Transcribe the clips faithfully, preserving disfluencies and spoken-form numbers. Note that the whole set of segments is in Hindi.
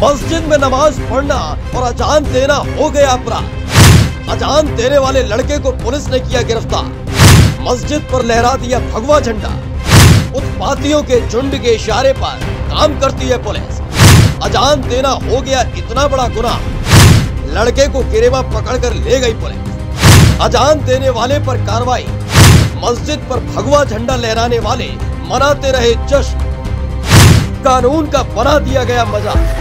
मस्जिद में नमाज पढ़ना और अजान देना हो गया अपराध। अजान देने वाले लड़के को पुलिस ने किया गिरफ्तार। मस्जिद पर लहरा दिया भगवा झंडा। उत्पातियों के झुंड के इशारे पर काम करती है पुलिस। अजान देना हो गया इतना बड़ा गुनाह, लड़के को गिरेबान पकड़कर ले गई पुलिस। अजान देने वाले पर कार्रवाई। मस्जिद पर भगवा झंडा लहराने वाले मनाते रहे जश्न। कानून का बना दिया गया मजाक।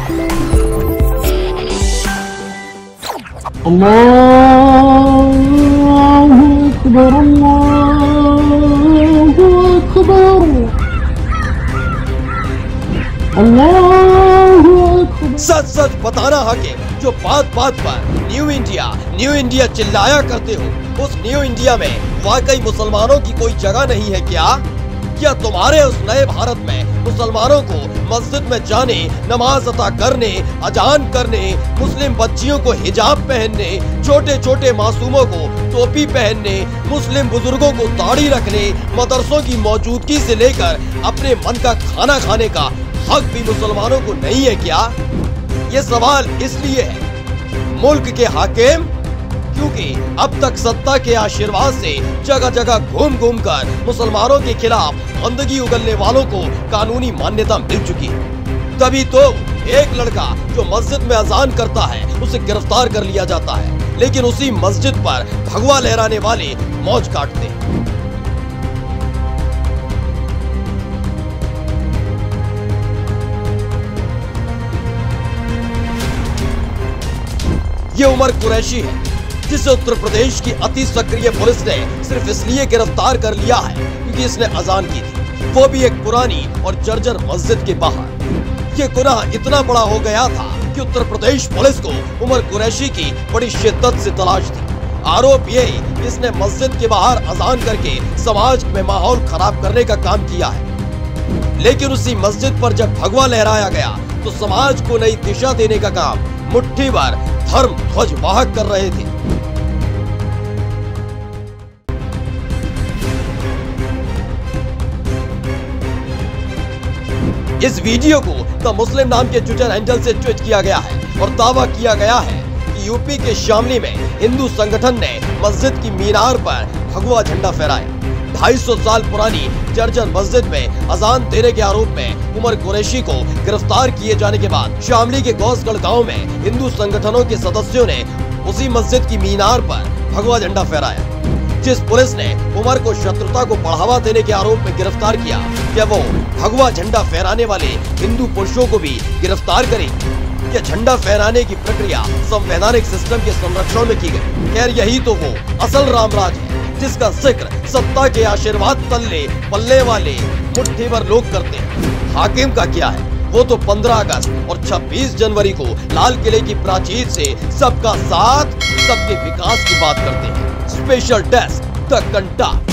सच सच बताना हके जो बात बात पर न्यू इंडिया न्यू इंडिया चिल्लाया करते हो, उस न्यू इंडिया में वाकई मुसलमानों की कोई जगह नहीं है क्या? क्या तुम्हारे उस नए भारत में मुसलमानों को मस्जिद में जाने, नमाज अता करने, अजान करने, मुस्लिम बच्चियों को हिजाब पहनने, छोटे छोटे मासूमों को टोपी पहनने, मुस्लिम बुजुर्गों को दाढ़ी रखने, मदरसों की मौजूदगी से लेकर अपने मन का खाना खाने का हक भी मुसलमानों को नहीं है क्या? ये सवाल इसलिए है मुल्क के हाकिम क्योंकि अब तक सत्ता के आशीर्वाद से जगह जगह घूम घूम कर मुसलमानों के खिलाफ गंदगी उगलने वालों को कानूनी मान्यता मिल चुकी है। तभी तो एक लड़का जो मस्जिद में अजान करता है उसे गिरफ्तार कर लिया जाता है, लेकिन उसी मस्जिद पर भगवा लहराने वाले मौज काटते हैं। ये उमर कुरैशी है जिसे उत्तर प्रदेश की अति सक्रिय पुलिस ने सिर्फ इसलिए गिरफ्तार कर लिया है क्योंकि इसने अजान की थी, वो भी एक पुरानी और जर्जर मस्जिद के बाहर। ये गुनाह इतना बड़ा हो गया था कि उत्तर प्रदेश पुलिस को उमर कुरैशी की बड़ी शिद्दत से तलाश थी। आरोप ये इसने मस्जिद के बाहर अजान करके समाज में माहौल खराब करने का काम किया है, लेकिन उसी मस्जिद पर जब भगवा लहराया गया तो समाज को नई दिशा देने का काम मुट्ठी भर धर्म ध्वज वाहक कर रहे थे। इस वीडियो को द मुस्लिम नाम के ट्विटर हैंडल से ट्वीट किया गया है और दावा किया गया है कि यूपी के शामली में हिंदू संगठन ने मस्जिद की मीनार पर भगवा झंडा फहराया। ढाई सौ साल पुरानी जर्जर मस्जिद में अजान देने के आरोप में उमर कुरैशी को गिरफ्तार किए जाने के बाद शामली के गौसगढ़ गांव में हिंदू संगठनों के सदस्यों ने उसी मस्जिद की मीनार पर भगवा झंडा फहराया। जिस पुलिस ने उमर को शत्रुता को बढ़ावा देने के आरोप में गिरफ्तार किया, क्या वो भगवा झंडा फहराने वाले हिंदू पुरुषों को भी गिरफ्तार करेगी? यह झंडा फहराने की प्रक्रिया संवैधानिक सिस्टम के संरक्षण में की गई। खैर यही तो वो असल रामराज है जिसका जिक्र सत्ता के आशीर्वाद तल्ले पल्ले वाले मुट्ठी भर लोग करते हैं। हाकिम का क्या है, वो तो पंद्रह अगस्त और छब्बीस जनवरी को लाल किले की प्राचीर से सबका साथ सबके विकास की बात करते हैं। स्पेशल डेस्क द कंटा।